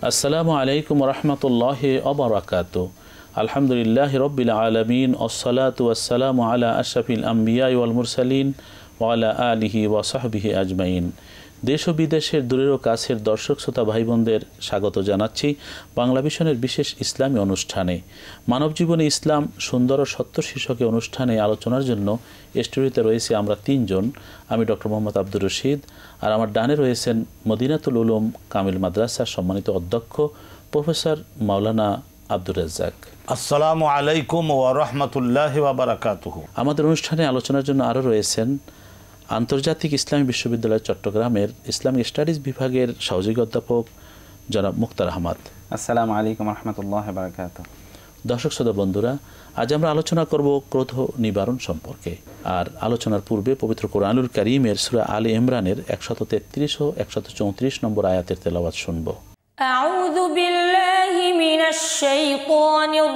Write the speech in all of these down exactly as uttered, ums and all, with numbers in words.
আসসালামু আলাইকুম রহমতুল্লাহি ওয়া বারাকাতুহু। আলহামদুলিল্লাহি রাব্বিল আলামিন ওয়াসসালাতু ওয়াসসালামু আলা আশরাফিল আমবিয়া ওয়াল মুরসালিন ওয়া আলা আলিহি ওয়া সাহবিহি আজমাইন। দেশ ও বিদেশের দূরের ও কাছের দর্শক শ্রোতা ভাই বোনদের স্বাগত জানাচ্ছি বাংলা ভিশনের বিশেষ ইসলামী অনুষ্ঠানে। মানব জীবনে ইসলাম সুন্দর ও সত্য শীর্ষকে অনুষ্ঠানে আলোচনার জন্য স্টুডিওতে রয়েছে আমরা তিনজন। আমি ডক্টর মোহাম্মদ আব্দুর রশিদ, আর আমার ডানে রয়েছেন মদিনাতুল উলুম কামিল মাদ্রাসার সম্মানিত অধ্যক্ষ প্রফেসর মাওলানা আব্দুর রাজ্জাক। আসসালামু আলাইকুম ওয়া রাহমাতুল্লাহি ওয়া বারাকাতুহু। আমাদের অনুষ্ঠানে আলোচনার জন্য আরও রয়েছেন আন্তর্জাতিক ইসলামী বিশ্ববিদ্যালয় চট্টগ্রামের ইসলামিক স্টাডিজ বিভাগের সহযোগী অধ্যাপক জনাব মুক্তার আহমদ। আসসালামু আলাইকুম ওয়া রাহমাতুল্লাহি ওয়া বারাকাতুহু। দর্শক শ্রোতা বন্ধুরা, আজ আমরা আলোচনা করব ক্রোধ নিবারণ সম্পর্কে। আর আলোচনার পূর্বে পবিত্র কোরআনুল কারীমের সূরা আলে ইমরানের একশত তেত্রিশ ও একশত চৌত্রিশ নম্বর আয়াতের তেলাওয়াত শুনব। আউযু বিল্লাহি মিনাশ শাইতানির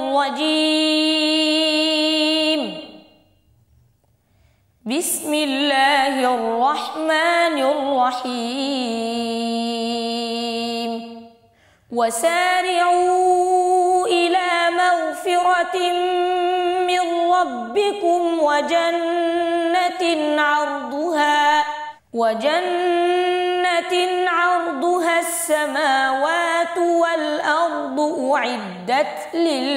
রাজীম। বিসমিল্লাহির রহমানির রহিম। ওয়াসারিউ ইলা মাগফিরাতিন মির রাব্বিকুম ওয়া জান্নাতিন আরদুহা ওয়া জান্নাতিন আরদুহা আস-সামাওয়াতু ওয়াল আরদু উইদ্দাত লিল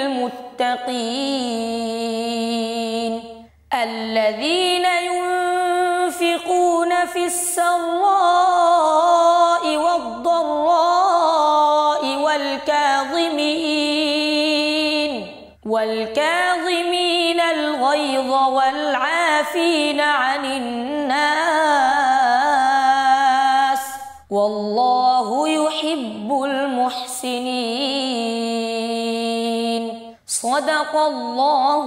মুত্তাকিন الذين ينفقون في السراء والضراء والكاظمين والكاظمين الغيظ والعافين عن الناس والله يحب المحسنين صدق الله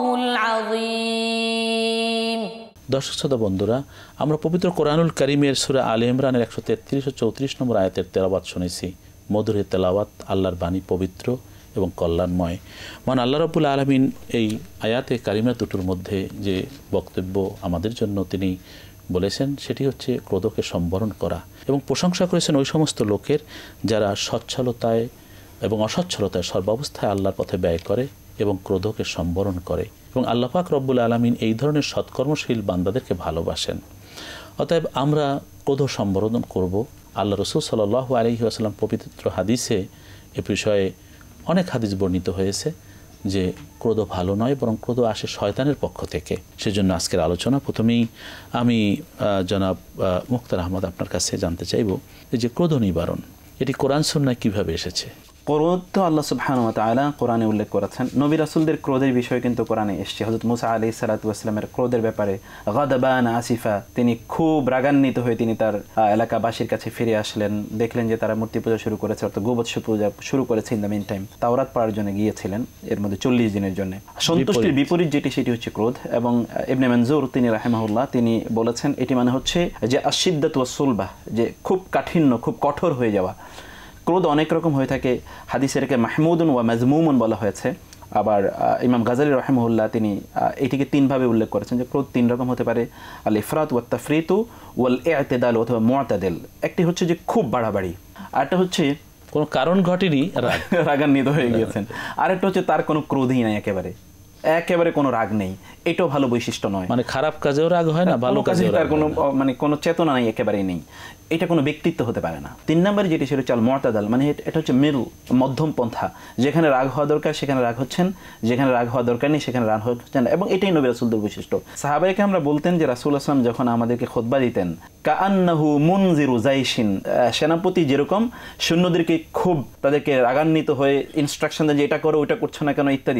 العظيم। দর্শক শ্রোতা বন্ধুরা, আমরা পবিত্র কোরআনুল কারীমের সূরা আলে ইমরানের একশো তেত্রিশ ও চৌত্রিশ নম্বর আয়াতের তেলাওয়াত শুনেছি। মধুর তেলাওয়াত, আল্লাহর বাণী পবিত্র এবং কল্যাণময়। মান আল্লাহ রাব্বুল আলামিন এই আয়াতে কারিমা দুটোর মধ্যে যে বক্তব্য আমাদের জন্য তিনি বলেছেন সেটি হচ্ছে ক্রোধকে সম্বরণ করা, এবং প্রশংসা করেছেন ওই সমস্ত লোকের যারা সচ্ছলতায় এবং অসচ্ছলতায় সর্বাবস্থায় আল্লাহর পথে ব্যয় করে এবং ক্রোধকে সম্বরণ করে। এবং আল্লাহ পাক রব্বুল আলামিন এই ধরনের সৎকর্মশীল বান্দাদেরকে ভালোবাসেন। অতএব আমরা ক্রোধ সম্বরণ করব। আল্লাহ রসুল সাল্লাল্লাহু আলাইহি ওয়াসাল্লাম পবিত্র হাদিসে এ বিষয়ে অনেক হাদিস বর্ণিত হয়েছে যে ক্রোধ ভালো নয়, বরং ক্রোধ আসে শয়তানের পক্ষ থেকে। সেজন্য আজকের আলোচনা প্রথমেই আমি জনাব মুক্তার আহমদ আপনার কাছে জানতে চাইব যে ক্রোধ নিবারণ এটি কোরআন সুন্নাহয় কিভাবে এসেছে? ক্রোধ তো আল্লাহ সুবহানাহু ওয়া তাআলা কোরআনে উল্লেখ করেছেন। নবী রাসূলদের ক্রোধের বিষয় কিন্তু কোরআনে এসেছে। হযরত মুসা আলাইহিস সালাতু ওয়াস সালামের ক্রোধের ব্যাপারে, গাদাবান আসিফা, তিনি খুব রাগান্বিত হয়ে তিনি তার এলাকাবাসীর কাছে ফিরে আসলেন। দেখলেন যে তারা মূর্তি পূজা শুরু করেছে, অর্থাৎ গোবৎস পূজা শুরু করেছে। ইন দ্য মিন টাইম তাওরাত পড়ার জন্য গিয়েছিলেন, এর মধ্যে চল্লিশ দিনের জন্য। সন্তুষ্টির বিপরীত যেটি সেটি হচ্ছে ক্রোধ। এবং ইবনে মানজুর তিনি রাহিমাহুল্লাহ তিনি বলেছেন এটি মানে হচ্ছে যে আশিদ্দাতু ওয়াস সুলবাহ, যে খুব কাঠিন্য, খুব কঠোর হয়ে যাওয়া। ক্রোধ অনেক রকম হয়ে থাকে। হাদিসের একে মাহমুদুন ওয়া মাজমুমুন বলা হয়েছে। আবার ইমাম গাজালি রাহিমাহুল্লাহ তিনি এটিকে তিনভাবে উল্লেখ করেছেন যে ক্রোধ তিন রকম হতে পারে: আল ইফরাত ওয়াত তাফরিতু ওয়াল ই'তিদাল অথবা মু'তাদিল। একটি হচ্ছে যে খুব বাড়াবাড়ি, আরেকটা হচ্ছে কোনো কারণ ঘটেনি রাগ রাগান্বিত হয়ে গিয়েছেন, আরেকটা হচ্ছে তার কোনো ক্রোধই নাই, একেবারে একেবারে কোনো রাগ নেই। এটাও ভালো বৈশিষ্ট্য নয়। মানে খারাপ কাজেও রাগ হয় না, ভালো কাজেও তার কোনো মানে কোনো চেতনা নাই, একেবারেই নেই। এটা কোনো ব্যক্তিত্ব হতে পারে না। তিন নম্বরে যেটি সেটা হচ্ছে আল মু'তাদাল, মানে এটা হচ্ছে মিডল, মধ্যম পন্থা। যেখানে রাগ হওয়া দরকার সেখানে রাগ হচ্ছেন, যেখানে রাগ হওয়া দরকার নেই সেখানে রাগ হচ্ছেন। এবং এটাই নবী রাসূলদের বৈশিষ্ট্য। সাহাবায়ে কেরাম বলতেন যে রাসূল সাল্লাল্লাহু আলাইহি ওয়াসাল্লাম যখন আমাদেরকে খুতবা দিতেন, কাআন্নাহু মুনজিরু জাইশিন, সেনাপতি যেরকম সৈন্যদেরকে খুব তাদেরকে রাগান্বিত হয়ে ইনস্ট্রাকশন দেন যে এটা করো, ওটা করছো না কেন ইত্যাদি।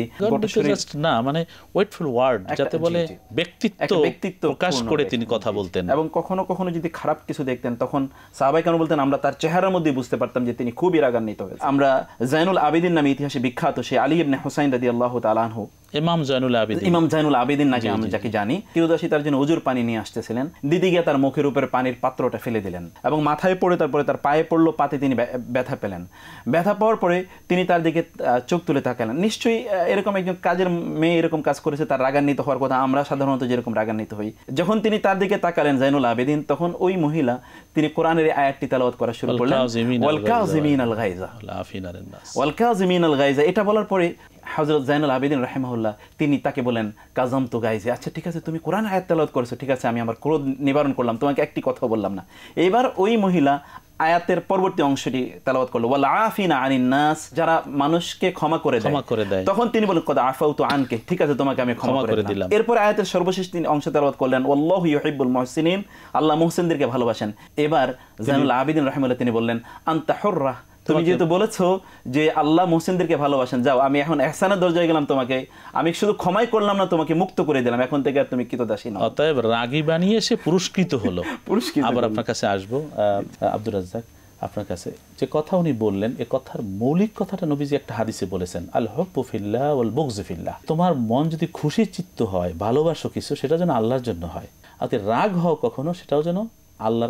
না মানে ওয়েটফুল ওয়ার্ড যাতে বলে ব্যক্তিত্ব ব্যক্তিত্ব প্রকাশ করে তিনি কথা বলতেন। এবং কখনো কখনো যদি খারাপ কিছু দেখতেন তখন সাহাবায়ে কেরাম বলতেন আমরা তার চেহারার মধ্যে বুঝতে পারতাম যে তিনি খুবই রাগান্বিত হয়েছেন। আমরা জাইনুল আবেদিন নামে ইতিহাসে বিখ্যাত সেই আলী ইবনে হুসাইন রাদিয়াল্লাহু তাআলা আনহু, ইমাম জাইনুল আবেদিন, ইমাম জাইনুল আবেদিন নাকি আমরা যাকে জানি, কিরদাসী তার জন্য ওযুর পানি নিয়ে আসতেছিলেন। দিদি গিয়ে তার মুখের উপরে পানির পাত্রটা ফেলে দিলেন এবং মাথায় পড়ে তারপরে তার পায়ে পড়লো, পাতে তিনি ব্যথা পেলেন। ব্যথা পাওয়ার পরে তিনি তার দিকে চোখ তুলে তাকালেন। নিশ্চয়ই এরকম একজন কাজের মেয়ে এরকম কাজ করেছে, তার রাগান্বিত হওয়ার কথা। আমরা সাধারণত যেরকম রাগান্বিত হই, যখন তিনি তার দিকে তাকালেন জাইনুল আবেদিন, তখন ওই মহিলা তিনি কোরআনের এই আয়াতটি তেলাওয়াত করা শুরু করলেন, ওয়াল কাযিমিন আল গায়জা ওয়াল কাযিমিন আল গায়জা। এটা বলার পরে হযরত জাইনুল আবেদিন রাহিমাহুল্লাহ তিনি তাকে বলেন কাযামতু গায়জি, আচ্ছা ঠিক আছে তুমি কোরআন আয়াত তেলাওয়াত করেছো, ঠিক আছে আমি আমার ক্রোধ নিবারণ করলাম, তোমাকে একটি কথা বললাম না। এইবার ওই মহিলা আয়াতের পরবর্তী অংশটি তেলাওয়াত করলো, ওয়াল আফিনা আনিন নাস, যারা মানুষকে ক্ষমা করে দেয়। তখন তিনি বলেন কদ আফাউতু আনকে, ঠিক আছে তোমাকে আমি ক্ষমা করে দিলাম। এরপর আয়াতের সর্বশেষ তিন অংশ তেলাওয়াত করলেন, আল্লাহু ইউহিব্বুল মুহসিনিন, আল্লাহ মুহসিনদেরকে ভালোবাসেন। এবার জাইনুল আবেদিন রাহিমাহুল্লাহ তিনি বললেন আনতা হুররা, তুমি যেহেতু বলেছো যে আল্লাহ মুহসিনদেরকে ভালোবাসেন, যাও আমি এখন ইহসানের দরজায় গেলাম, তোমাকে আমি শুধু ক্ষমাই করলাম না, তোমাকে মুক্ত করে দিলাম, এখন থেকে আর তুমি কৃতদাসী নও। অতএব রাগী বানিয়ে সে পুরস্কৃত হলো। পুরস্কৃত। আবার আপনার কাছে আসবো আব্দুর রাজ্জাক, আপনার কাছে যে কথা উনি বললেন, এ কথার মৌলিক কথাটা নবীজি একটা হাদিসে বলেছেন, আল হুব্বু ফিল্লাহ ওয়াল বুগযু ফিল্লাহ, তোমার মন যদি খুশি চিত্ত হয়, ভালোবাসো কিছু, সেটা যেন আল্লাহর জন্য হয়, আর রাগ হও কখনো সেটাও যেন আল্লাহর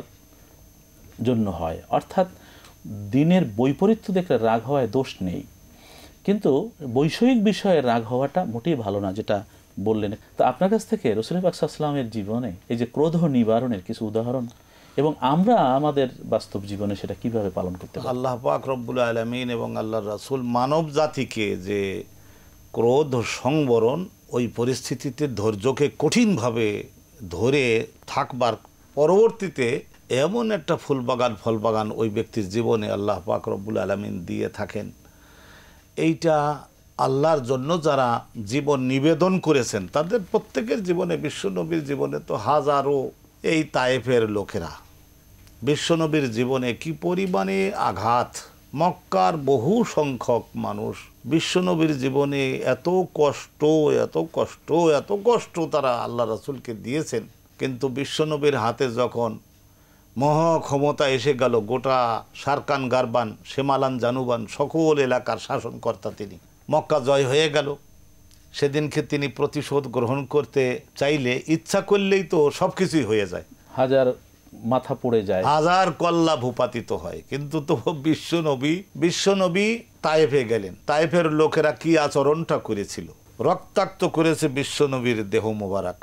জন্য হয়। অর্থাৎ দিনের বৈপরীত্য দেখলে রাগ হওয়ায় দোষ নেই, কিন্তু বৈষয়িক বিষয়ে রাগ হওয়াটা মোটেই ভালো না, যেটা বললেন। তো আপনার কাছ থেকে রাসূল পাক সাল্লাল্লাহু আলাইহি ওয়াসাল্লামের জীবনে এই যে ক্রোধ নিবারণের কিছু উদাহরণ এবং আমরা আমাদের বাস্তব জীবনে সেটা কিভাবে পালন করতে পারি। আল্লাহ পাক রব্বুল আলামিন এবং আল্লাহর রাসূল মানব জাতিকে যে ক্রোধ সংবরণ, ওই পরিস্থিতিতে ধৈর্যকে কঠিনভাবে ধরে থাকবার পরবর্তীতে এমন একটা ফুলবাগান ফলবাগান ওই ব্যক্তির জীবনে আল্লাহ পাক রব্বুল আলামিন দিয়ে থাকেন। এইটা আল্লাহর জন্য যারা জীবন নিবেদন করেছেন তাদের প্রত্যেকের জীবনে, বিশ্বনবীর জীবনে তো হাজারো এই তায়েফের লোকেরা, বিশ্বনবীর জীবনে কি পরিমাণে আঘাত, মক্কার বহু সংখ্যক মানুষ বিশ্বনবীর জীবনে এত কষ্ট এত কষ্ট এত কষ্ট তারা আল্লাহ রাসূলকে দিয়েছেন। কিন্তু বিশ্বনবীর হাতে যখন মহা ক্ষমতা এসে গেল, গোটা সারকান গারবান সেমালান জানুবান সকল এলাকার শাসনকর্তা তিনি, মক্কা জয় হয়ে গেল। সেদিনকে তিনি প্রতিশোধ গ্রহণ করতে চাইলে ইচ্ছা করলেই তো সব কিছুই হয়ে যায়, হাজার মাথা পড়ে যায়, হাজার কল্লা ভূপাতিত হয়। কিন্তু তো বিশ্বনবী বিশ্বনবী তায়েফে গেলেন, তায়েফের লোকেরা কি আচরণটা করেছিল, রক্তাক্ত করেছে বিশ্বনবীর দেহ মোবারক।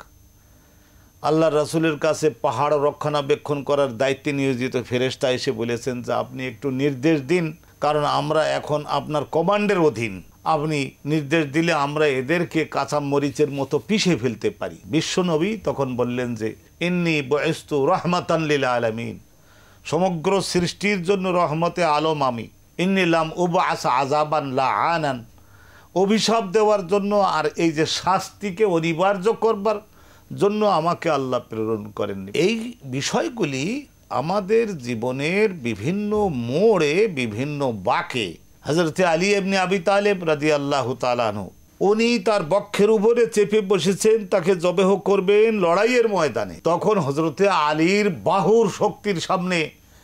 আল্লাহ রাসূলের কাছে পাহাড় রক্ষণাবেক্ষণ করার দায়িত্বে নিয়োজিত ফেরেশতা এসে বলেছেন যে আপনি একটু নির্দেশ দিন, কারণ আমরা এখন আপনার কমান্ডের অধীন, আপনি নির্দেশ দিলে আমরা এদেরকে কাঁচা মরিচের মতো পিষে ফেলতে পারি। বিশ্বনবী তখন বললেন যে ইন্নী বুইস্তু রাহমাতান লিল আলামিন, সমগ্র সৃষ্টির জন্য রহমতে আলম আমি, ইন্নী লাম উবআস আযাবান লাআনান, অভিশাপ দেওয়ার জন্য আর এই যে শাস্তিকে অনিবার্য করবার জন্য আমাকে আল্লাহ প্রেরণ করেননি। এই বিষয়গুলি আমাদের জীবনের বিভিন্ন মোড়ে বিভিন্ন বাঁকে হযরত আলী ইবনে আবি তালেব রাদিয়াল্লাহু তাআলা আনহু, উনি তার বক্ষের উপরে চেপে বসেছেন, তাকে জবেহ করবেন লড়াইয়ের ময়দানে। তখন হযরত আলীর বাহুর শক্তির সামনে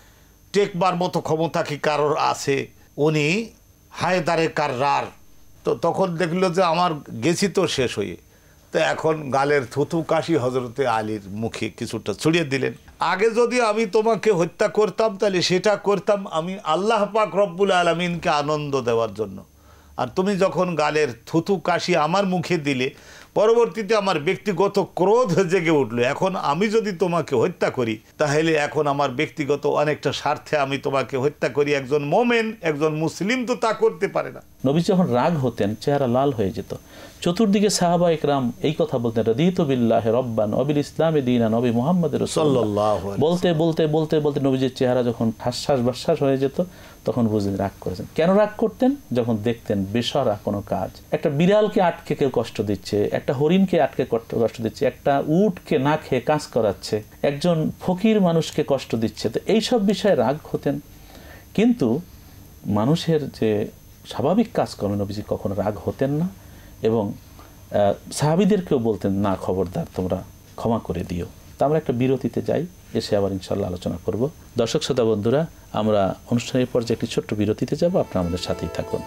টেকবার মতো ক্ষমতা কি কারোর আছে? উনি হায়দারে কাররার, তো তখন দেখলো যে আমার গেছি তো শেষ হয়ে, তো এখন গালের থুথু কাশি হযরতে আলীর মুখে কিছুটা ছড়িয়ে দিলেন। আগে যদি আমি তোমাকে হত্যা করতাম তাহলে সেটা করতাম আমি আল্লাহ পাক রব্বুল আলামিনকে আনন্দ দেওয়ার জন্য, আর তুমি যখন গালের থুথু কাশি আমার মুখে দিলে, পরবর্তীতে আমার ব্যক্তিগত ক্রোধ জেগে উঠলো। এখন আমি যদি তোমাকে হত্যা করি তাহলে এখন আমার ব্যক্তিগত অনেকটা স্বার্থে আমি তোমাকে হত্যা করি। একজন মোমেন, একজন মুসলিম তো তা করতে পারে না। নবী যখন রাগ হতেন চেহারা লাল হয়ে যেত, চতুর্দিকে সাহাবা ইকরাম এই কথা বলতেন, রাদিতু বিল্লাহি রাব্বান ওয়া বিল ইসলামি দীনান নবী মুহাম্মদ রাসূলুল্লাহ, বলতে বলতে বলতে বলতে নবীজির চেহারা যখন ঠাসঠাস বাসঠাস হয়ে যেত তখন বুঝলেন রাগ করেছেন। কেন রাগ করতেন? যখন দেখতেন বেসরা কোনো কাজ, একটা বিড়ালকে আটকে কেউ কষ্ট দিচ্ছে, একটা হরিণকে আটকে কষ্ট দিচ্ছে, একটা উটকে না খেয়ে কাজ করাচ্ছে, একজন ফকির মানুষকে কষ্ট দিচ্ছে, তো এইসব বিষয়ে রাগ হতেন। কিন্তু মানুষের যে স্বাভাবিক কাজকর্মে নবীজি কখনো রাগ হতেন না, এবং সাহাবীদেরকেও বলতেন না খবরদার তোমরা ক্ষমা করে দিও। তা আমরা একটা বিরতিতে যাই, এসে আবার ইনশাল্লাহ আলোচনা করব। দর্শক শ্রোতা বন্ধুরা, আমরা অনুষ্ঠানের পর্যায়ে একটি ছোট্ট বিরতিতে যাব, আপনারা আমাদের সাথেই থাকুন।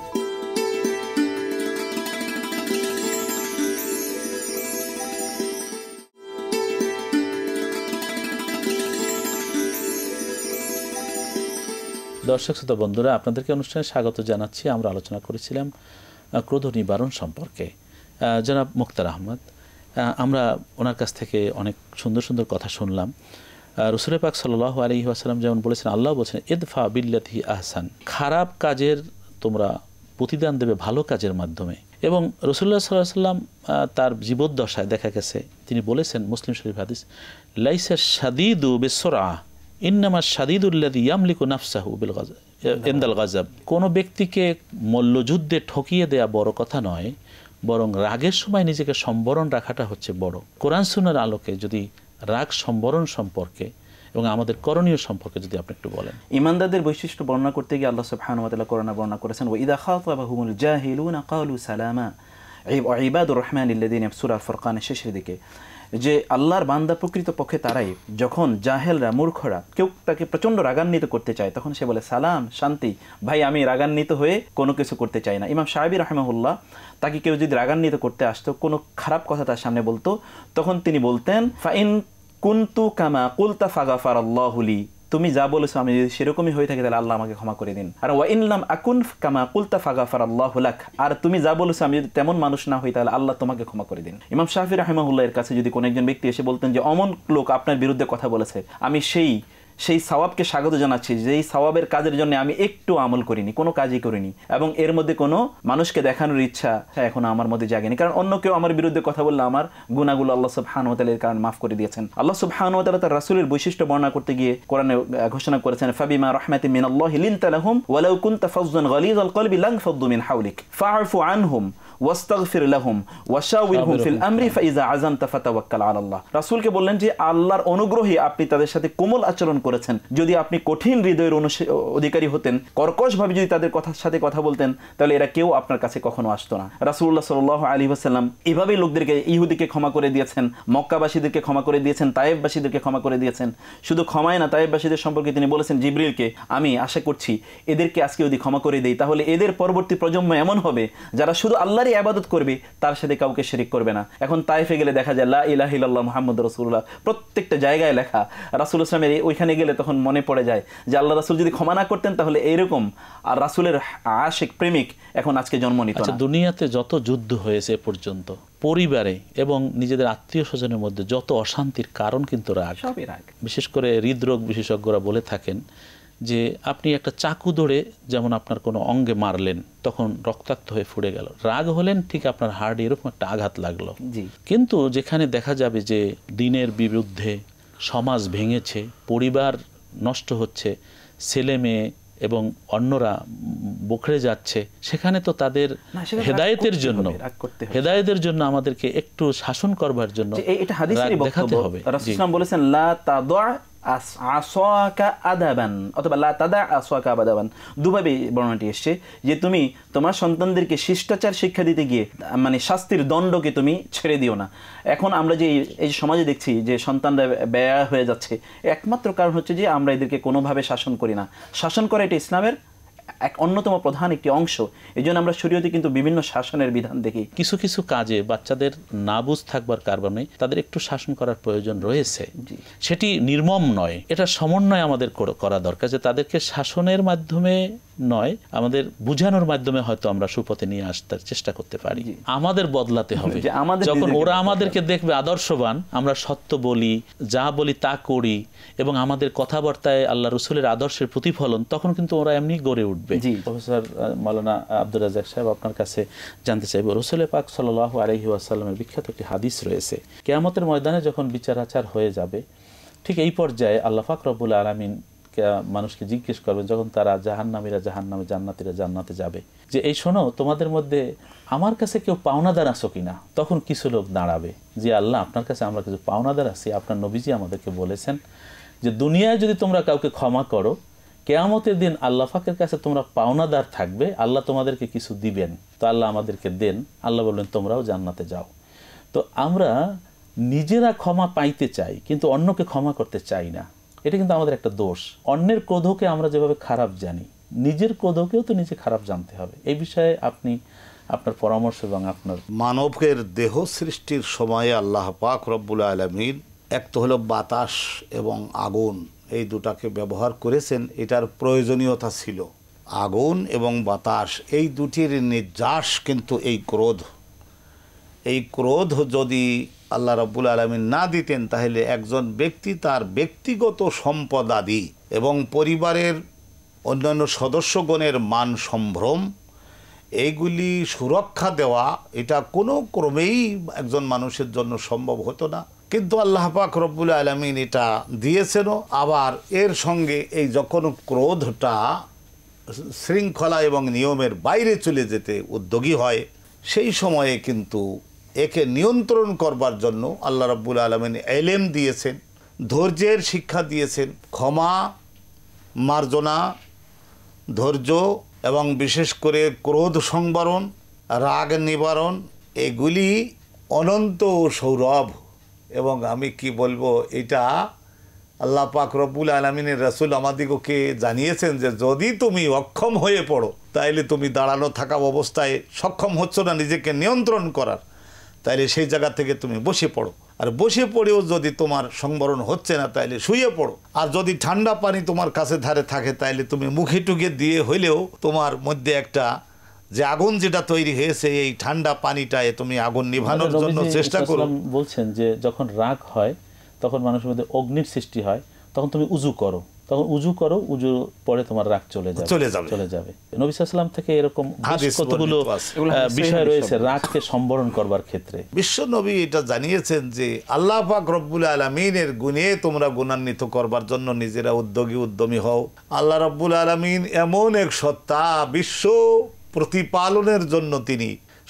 দর্শক শ্রোতা বন্ধুরা, আপনাদেরকে অনুষ্ঠানে স্বাগত জানাচ্ছি। আমরা আলোচনা করেছিলাম ক্রোধ নিবারণ সম্পর্কে। জনাব মুখতার আহমদ, আমরা ওনার কাছ থেকে অনেক সুন্দর সুন্দর কথা শুনলাম। রাসূল পাক সাল্লাল্লাহু আলাইহি ওয়াসাল্লাম যেমন বলেছেন, আল্লাহ বলেছেন ইদফা বিল্লাতি আহসান, খারাপ কাজের তোমরা প্রতিদান দেবে ভালো কাজের মাধ্যমে। এবং রাসূলুল্লাহ সাল্লাল্লাহু আলাইহি ওয়াসাল্লাম তার জীবদ্দশায় দেখা গেছে তিনি বলেছেন, মুসলিম শরীফ হাদিস, লাইসা শাদীদু বিসসুরআ ইন্নামা শাদীদুল্লাযী ইয়ামলিকু নাফসাহু বিল গাযাব ইনদাল গাযাব। কোনো ব্যক্তিকে মল্লযুদ্ধে ঠকিয়ে দেয়া বড় কথা নয়, বরং রাগের সময় নিজেকে সম্বরণ রাখাটা হচ্ছে বড়। কোরআন সুন্নাহর আলোকে যদি রাগ সম্বরণ সম্পর্কে এবং আমাদের করণীয় সম্পর্কে যদি আপনি একটু বলেন। ইমানদারদের বৈশিষ্ট্য বর্ণনা করতে গিয়ে আল্লাহ সুবহানাহু ওয়া তাআলা কোরআনে বর্ণনা করেছেন, ওয়া ইযা খাতাবাহুমুল জাহিলুনা ক্বালু সালামা, ইবাদুর রহমানিল্লাযীনা, সূরা ফুরকানের শেষের দিকে, যে আল্লাহর বান্দা প্রকৃত পক্ষে তারাই যখন জাহেলরা, মূর্খরা কেউ তাকে প্রচণ্ড রাগান্বিত করতে চায় তখন সে বলে সালাম, শান্তি। ভাই আমি রাগান্বিত হয়ে কোনো কিছু করতে চাই না। ইমাম শাফিঈ রাহিমাহুল্লাহ তাকে কেউ যদি রাগান্বিত করতে আসতো, কোনো খারাপ কথা তার সামনে বলতো, তখন তিনি বলতেন ফাইন কুনতু কামা কুলতা ফাগাফারাল্লাহু লি, তুমি যা বলেছো আমি যদি সেরকমই হয়ে থাকি তাহলে আল্লাহ আমাকে ক্ষমা করে দিন। আর ওয়া ইন লাম আকুন কামা কুলতা ফাগাফারাল্লাহু লাক, আর তুমি যা বলেছো আমি যদি তেমন মানুষ না হই তাহলে আল্লাহ তোমাকে ক্ষমা করে দিন। ইমাম শাফিঈ রাহিমাহুল্লাহ এর কাছে যদি কোনো একজন ব্যক্তি এসে বলতেন যে অমন লোক আপনার বিরুদ্ধে কথা বলেছে, আমি সেই সেই সওয়াবকে স্বাগত জানাচ্ছি, যেই সওয়াবের কাজের জন্য আমি একটু আমল করিনি, কোনো কাজই করিনি, এবং এর মধ্যে কোনো মানুষকে দেখানোর ইচ্ছা এখনো আমার মধ্যে জাগেনি, কারণ অন্য কেউ আমার বিরুদ্ধে কথা বললে আমার গুনাহগুলো আল্লাহ সুবহানাহু ওয়া তাআলা এর কারণে মাফ করে দিয়েছেন। আল্লাহ সুবহানাহু ওয়া তাআলা তার রাসূলের বৈশিষ্ট্য বর্ণনা করতে গিয়ে কোরআনে ঘোষণা করেছেন, ফাবিমা রাহমাতিন মিনাল্লাহি লিনতা লাহুম ওয়ালাউ কুনতা ফাযযান গালিযাল কলবি লানফাদ্দু মিন হাওলিক ফাআফু আনহুম ওয়াস্তাগফির লাহুম ওয়াশাউিরহুম ফিল আমরি ফাইযা আযামতা ফাতাওয়াক্কাল আলাল্লাহ। রাসূলকে বললেন যে আল্লাহর অনুগ্রহে আপনি তাদের সাথে কোমল আচরণ করেছেন। যদি আপনি কঠিন হৃদয়ের অধিকারী হতেন, কর্কশভাবে যদি তাদের কথার সাথে কথা বলতেন, তাহলে এরা কেউ আপনার কাছে কখনো আসতো না। রাসূলুল্লাহ সাল্লাল্লাহু আলাইহি ওয়াসাল্লাম এভাবেই লোকদেরকে, ইহুদিকে ক্ষমা করে দিয়েছেন, মক্কাবাসীদেরকে ক্ষমা করে দিয়েছেন, তায়েফবাসীদেরকে ক্ষমা করে দিয়েছেন। শুধু ক্ষমাই না, তায়েফবাসীদের সম্পর্কে তিনি বলেছেন জিবরিলকে, আমি আশা করছি এদেরকে আজকে যদি ক্ষমা করে দেই তাহলে এদের পরবর্তী প্রজন্ম এমন হবে যারা শুধু আল্লাহরই ইবাদত করবে, তার সাথে কাউকে শিরিক করবে না। এখন তায়েফে গেলে দেখা যায় লা ইলাহা ইল্লাল্লাহ মুহাম্মাদুর রাসূলুল্লাহ প্রত্যেকটা জায়গায় লেখা। রাসূল ইসলামের ওইখানে গেলে তখন মনে পড়ে যায় যে আল্লাহ রাসূল যদি ক্ষমা না করতেন তাহলে এরকম আর রাসূলের আশিক প্রেমিক এখন আজকে জন্ম নিত না। আচ্ছা, দুনিয়াতে যত যুদ্ধ হয়েছে পর্যন্ত, পরিবারে এবং নিজেদের আত্মীয় স্বজনের মধ্যে যত অশান্তির কারণ কিন্তু রাগ। সবই রাগ। বিশেষ করে হৃদরোগ বিশেষজ্ঞরা বলে থাকেন যে আপনি একটা চাকু ধরে যেমন আপনার কোনো অঙ্গে মারলেন, তখন রক্তাক্ত হয়ে ফুড়ে গেল, রাগ হলেন ঠিক আপনার হার্টে এরকম একটা আঘাত লাগলো। কিন্তু যেখানে দেখা যাবে যে দিনের বিরুদ্ধে সমাজ ভেঙেছে, পরিবার নষ্ট হচ্ছে, ছেলে মেয়ে এবং অন্যরা বখরে যাচ্ছে, সেখানে তো তাদের হেদায়েতের জন্য হেদায়েতের জন্য আমাদেরকে একটু শাসন করবার জন্য এটা হাদিসেরই বক্তব্য। রাসূল বলেছেন লা তাদা আসাকা আদাবান অথবা লা তাদা আসাকা আদাবান, দুভাবে বর্ণনাটি এসছে যে তুমি তোমার সন্তানদেরকে শিষ্টাচার শিক্ষা দিতে গিয়ে মানে শাস্তির দণ্ডকে তুমি ছেড়ে দিও না। এখন আমরা যে এই সমাজে দেখছি যে সন্তানরা ব্যয় হয়ে যাচ্ছে, একমাত্র কারণ হচ্ছে যে আমরা এদেরকে কোনোভাবে শাসন করি না। শাসন করা এটা ইসলামের এক অন্যতম প্রধান একটি অংশ। এই জন্য আমরা শরীয়তে কিন্তু বিভিন্ন শাসনের বিধান দেখি। কিছু কিছু কাজে বাচ্চাদের না বুঝ থাকবার কারণে তাদের একটু শাসন করার প্রয়োজন রয়েছে, সেটি নির্মম নয়, এটা সমন্বয় আমাদের করা দরকার, যে তাদেরকে শাসনের মাধ্যমে নয়, আমাদের বুঝানোর মাধ্যমে হয়তো আমরা সুপথে নিয়ে আসতে চেষ্টা করতে পারি। আমাদের বদলাতে হবে। যখন ওরা আমাদেরকে দেখবে আদর্শবান, আমরা সত্য বলি, যা বলি তা করি এবং আমাদের কথাবার্তায় আল্লাহ রসুলের আদর্শের প্রতিফলন, তখন কিন্তু ওরা এমনি গড়ে উঠবে। প্রফেসর মাওলানা আব্দুর রাজ্জাক সাহেব, আপনার কাছে জানতে চাইব, রসুল পাক সাল্লাল্লাহু আলাইহি ওয়াসাল্লামের বিখ্যাত একটি হাদিস রয়েছে, কিয়ামতের ময়দানে যখন বিচার আচার হয়ে যাবে, ঠিক এই পর্যায়ে আল্লাহ পাক রব্বুল আলামিন মানুষকে জিজ্ঞেস করবেন, যখন তারা জাহান্নামীরা জাহান্নামে, জান্নাতীরা জান্নাতে যাবে, যে এই শোনো, তোমাদের মধ্যে আমার কাছে কেউ পাওনাদার আছো কিনা? তখন কিছু লোক দাঁড়াবে, যে আল্লাহ আপনার কাছে আমরা কিছু পাওনাদার আছি, আপনার নবীজি আমাদেরকে বলেছেন যে দুনিয়ায় যদি তোমরা কাউকে ক্ষমা করো, কিয়ামতের দিন আল্লাহ পাকের কাছে তোমরা পাওনাদার থাকবে, আল্লাহ তোমাদেরকে কিছু দিবেন, তো আল্লাহ আমাদেরকে দেন। আল্লাহ বললেন তোমরাও জান্নাতে যাও। তো আমরা নিজেরা ক্ষমা পাইতে চাই কিন্তু অন্যকে ক্ষমা করতে চাই না, এটা কিন্তু আমাদের একটা দোষ। অন্যের ক্রোধকে আমরা যেভাবে খারাপ জানি, নিজের ক্রোধকেও তো নিজে খারাপ জানতে হবে। এই বিষয়ে আপনি আপনার পরামর্শ এবং আপনার। মানবের দেহ সৃষ্টির সময়ে আল্লাহ পাক রব্বুল আলামিন এক তো হলো বাতাস এবং আগুন, এই দুটাকে ব্যবহার করেছেন, এটার প্রয়োজনীয়তা ছিল। আগুন এবং বাতাস এই দুটির নির্যাস কিন্তু এই ক্রোধ, এই ক্রোধ যদি আল্লাহ রাব্বুল আলামিন না দিতেন তাহলে একজন ব্যক্তি তার ব্যক্তিগত সম্পদ আদি এবং পরিবারের অন্যান্য সদস্যগণের মান সম্ভ্রম এইগুলি সুরক্ষা দেওয়া এটা কোনো ক্রমেই একজন মানুষের জন্য সম্ভব হতো না। কিন্তু আল্লাহ পাক রব্বুল আলামিন এটা দিয়েছেনও। আবার এর সঙ্গে এই যখন ক্রোধটা শৃঙ্খলা এবং নিয়মের বাইরে চলে যেতে উদ্যোগী হয়, সেই সময়ে কিন্তু একে নিয়ন্ত্রণ করবার জন্য আল্লাহ রাব্বুল আলামিন ইলম দিয়েছেন, ধৈর্যের শিক্ষা দিয়েছেন, ক্ষমা, মার্জনা, ধৈর্য এবং বিশেষ করে ক্রোধ সংবরণ, রাগ নিবারণ, এগুলি অনন্ত সৌরভ। এবং আমি কি বলবো, এটা আল্লাহ পাক রব্বুল আলামিনের রাসূল আমাদিগকে জানিয়েছেন যে যদি তুমি অক্ষম হয়ে পড়ো, তাইলে তুমি দাঁড়ানো থাকা অবস্থায় সক্ষম হচ্ছ না নিজেকে নিয়ন্ত্রণ করার, তাইলে সেই জায়গা থেকে তুমি বসে পড়ো। আর বসে পড়েও যদি তোমার সংবরণ হচ্ছে না, তাইলে শুয়ে পড়ো। আর যদি ঠান্ডা পানি তোমার কাছে ধারে থাকে, তাইলে তুমি মুখে টুকে দিয়ে হইলেও তোমার মধ্যে একটা যে আগুন যেটা তৈরি হয়েছে, এই ঠান্ডা পানিটায় তুমি আগুন নিভানোর জন্য চেষ্টা করো। বলছেন যে যখন রাগ হয় তখন মানুষের মধ্যে অগ্নির সৃষ্টি হয়, তখন তুমি উজু করো, তখন উজু করো, উজু পরে তোমার রাগ চলে যাবে চলে যাবে চলে যাবে নবী সাল্লাল্লাহু আলাইহি ওয়াসাল্লাম থেকে এরকম কতগুলো বিষয় রয়েছে রাগকে সম্বরণ করবার ক্ষেত্রে। বিশ্ব নবী এটা জানিয়েছেন যে আল্লাহ পাক রব্বুল আলামিনের গুণে তোমরা গুণান্বিত করবার জন্য নিজেরা উদ্যোগী উদ্যমী হও। আল্লাহ রব্বুল আলামিন এমন এক সত্তা, বিশ্ব প্রতিপালনের জন্য তিনি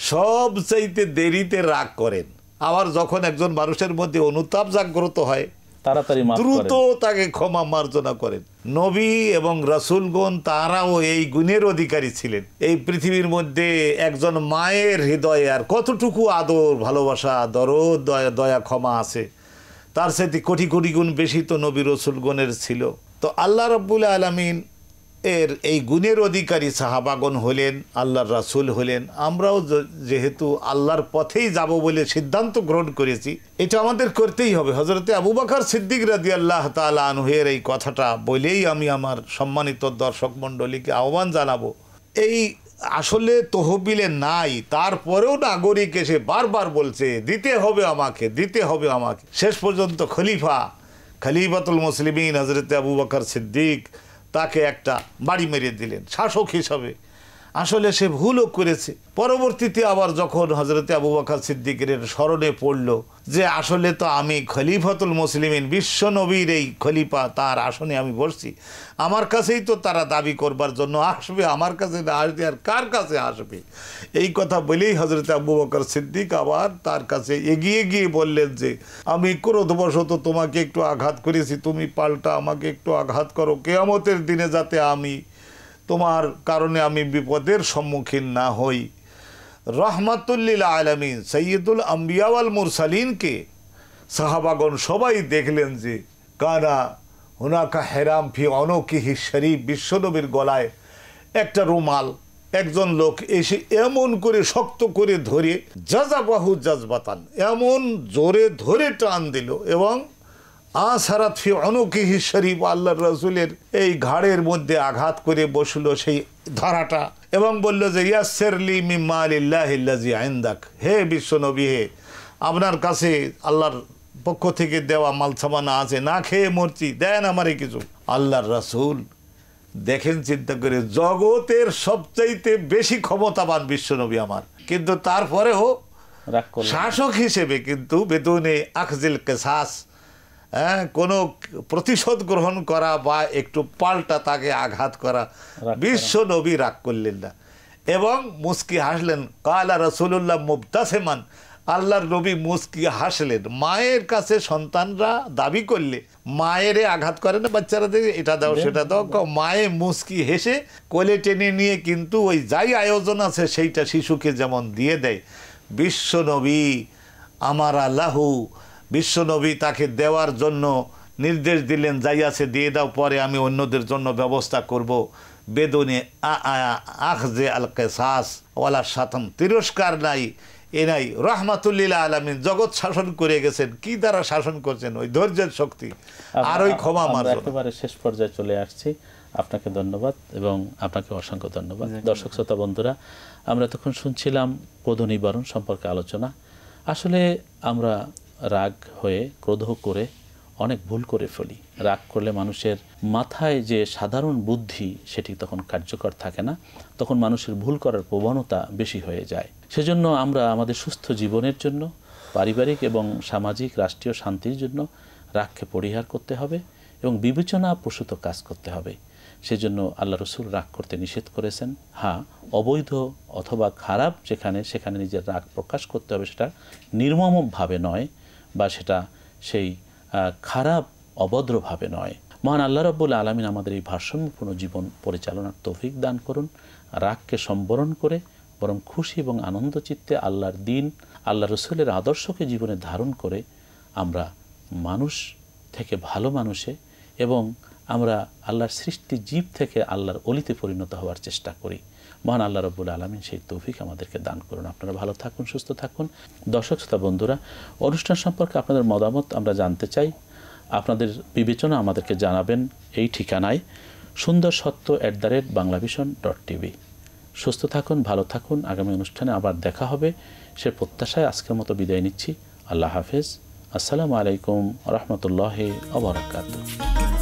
সবচাইতে দেরিতে রাগ করেন। আবার যখন একজন মানুষের মধ্যে অনুতাপ জাগ্রত হয়, তাড়াতাড়ি দ্রুত তাকে ক্ষমা মার্জনা করেন। নবী এবং রাসূলগণ তারাও এই গুণের অধিকারী ছিলেন। এই পৃথিবীর মধ্যে একজন মায়ের হৃদয়ে আর কতটুকু আদর, ভালোবাসা, দরদ, দয়া দয়া ক্ষমা আছে, তার সাথে কোটি কোটি গুণ বেশি তো নবী রাসূলগণের ছিল। তো আল্লাহ রাব্বুল আলামিন এর এই গুণের অধিকারী সাহাবাগণ হলেন, আল্লাহর রাসূল হলেন। আমরাও যেহেতু আল্লাহর পথেই যাব বলে সিদ্ধান্ত গ্রহণ করেছি, এটা আমাদের করতেই হবে। হযরতে আবু বকর সিদ্দিক রাদিয়াল্লাহু তাআলা আনহুর এই কথাটা বলেই আমি আমার সম্মানিত দর্শক মণ্ডলীকে আহ্বান জানাবো। এই আসলে তহবিলে নাই, তারপরেও নাগরিক এসে বারবার বলছে দিতে হবে আমাকে, দিতে হবে আমাকে। শেষ পর্যন্ত খলিফা খলিফাতুল মুসলিমিন হযরতে আবু বকর সিদ্দিক তাকে একটা বাড়ি মেরে দিলেন শাসক হিসাবে। আসলে সে ভুলও করেছে। পরবর্তীতে আবার যখন হযরতে আবু বকর সিদ্দিকের স্মরণে পড়ল যে আসলে তো আমি খলিফাতুল মুসলিমিন, বিশ্ব নবীর এই খলিফা, তার আসনে আমি বসছি, আমার কাছেই তো তারা দাবি করবার জন্য আসবে, আমার কাছে না আসবে আর কার কাছে আসবে? এই কথা বলেই হযরতে আবু বকর সিদ্দিক আবার তার কাছে এগিয়ে গিয়ে বললেন যে আমি ক্রোধবশত তোমাকে একটু আঘাত করেছি, তুমি পাল্টা আমাকে একটু আঘাত করো, কিয়ামতের দিনে যাতে আমি তোমার কারণে আমি বিপদের সম্মুখীন না হই। রহমাতুল্লিল আলামিন সৈয়দুল আম্বিয়া ওয়াল মুরসালিনকে সাহাবাগণ সবাই দেখলেন যে কানা হুনাকা হেরাম ফি অনকিহি শরীফ, বিশ্বনবীর গলায় একটা রুমাল একজন লোক এসে এমন করে শক্ত করে ধরে জাযাবাহু জাজবাতান, এমন জোরে ধরে টান দিল এবং আসারাত ফি অনকিহি শরীফ, আল্লাহর রাসূলের এই ঘাড়ের মধ্যে আঘাত করে বসলো সেই ধারাটা এবং বলল যে ইয়াসসিরলি মিন মালিল্লাহিল্লাযী ইনদাক, হে বিশ্বনবী, হে আপনার কাছে আল্লাহর পক্ষ থেকে দেওয়া মাল সামানা আছে, না খেয়ে মরছি, দেন আমারে কিছু। আল্লাহর রাসূল দেখেন চিন্তা করে, জগতের সবচাইতে বেশি ক্ষমতাবান বিশ্বনবী আমার, কিন্তু তারপরেও শাসক হিসেবে কিন্তু বেদুনে আখজিল কিসাস, হ্যাঁ, কোনো প্রতিশোধ গ্রহণ করা বা একটু পাল্টা তাকে আঘাত করা, বিশ্ব নবী রাগ করলেন না এবং মুস্কি হাসলেন। কালা রাসূলুল্লাহ মুবতাসিমান, আল্লাহর নবী মুস্কি হাসলেন। মায়ের কাছে সন্তানরা দাবি করলে মায়েরে আঘাত করে না, বাচ্চারা দেখে এটা দাও সেটা দাও, মায়ে মুস্কি হেসে কোলে টেনে নিয়ে কিন্তু ওই যাই আয়োজন আছে সেইটা শিশুকে যেমন দিয়ে দেয়, বিশ্ব নবী আমার আল্লাহু, বিশ্বনবী তাকে দেওয়ার জন্য নির্দেশ দিলেন, যাই আছে দিয়ে দাও, পরে আমি অন্যদের জন্য ব্যবস্থা করব। বেদুনে আখজে আল কিসাস ওয়ালা শাতম, তিরস্কার নাই, এ নাই। রহমাতুল্লিল আলামিন জগৎ শাসন করে গেছেন, কি দ্বারা শাসন করছেন? ওই ধৈর্যের শক্তি আর ওই ক্ষমা মার্জনা। একেবারে শেষ পর্যায়ে চলে আসছি। আপনাকে ধন্যবাদ এবং আপনাকে অসংখ্য ধন্যবাদ। দর্শক শ্রোতা বন্ধুরা, আমরা তখন শুনছিলাম ক্রোধ নিবারণ সম্পর্কে আলোচনা। আসলে আমরা রাগ হয়ে ক্রোধ করে অনেক ভুল করে ফেলি। রাগ করলে মানুষের মাথায় যে সাধারণ বুদ্ধি সেটি তখন কার্যকর থাকে না, তখন মানুষের ভুল করার প্রবণতা বেশি হয়ে যায়। সেজন্য আমরা আমাদের সুস্থ জীবনের জন্য, পারিবারিক এবং সামাজিক রাষ্ট্রীয় শান্তির জন্য রাগকে পরিহার করতে হবে এবং বিবেচনা প্রসূত কাজ করতে হবে। সেজন্য আল্লাহ রসুল রাগ করতে নিষেধ করেছেন। হ্যাঁ, অবৈধ অথবা খারাপ যেখানে সেখানে নিজের রাগ প্রকাশ করতে হবে, সেটা নির্মমভাবে নয় বা সেটা সেই খারাপ অভদ্রভাবে নয়। মহান আল্লাহ রাব্বুল আলামিন আমাদের এই ভারসাম্যপূর্ণ জীবন পরিচালনার তৌফিক দান করুন। রাগকে সম্বরণ করে বরং খুশি এবং আনন্দ চিত্তে আল্লাহর দিন, আল্লাহ রসুলের আদর্শকে জীবনে ধারণ করে আমরা মানুষ থেকে ভালো মানুষে এবং আমরা আল্লাহর সৃষ্টি জীব থেকে আল্লাহর অলিতে পরিণত হওয়ার চেষ্টা করি। মহান আল্লাহ রাব্বুল আলামিন সেই তৌফিক আমাদেরকে দান করুন। আপনারা ভালো থাকুন, সুস্থ থাকুন। দর্শক শ্রোতা বন্ধুরা, অনুষ্ঠান সম্পর্কে আপনাদের মতামত আমরা জানতে চাই। আপনাদের বিবেচনা আমাদেরকে জানাবেন এই ঠিকানায় সুন্দর সত্য at the rate Banglavision dot TV. সুস্থ থাকুন, ভালো থাকুন। আগামী অনুষ্ঠানে আবার দেখা হবে সে প্রত্যাশায় আজকের মতো বিদায় নিচ্ছি। আল্লাহ হাফেজ। আসসালামু আলাইকুম রহমতুল্লাহি ওয়া বারাকাতুহু।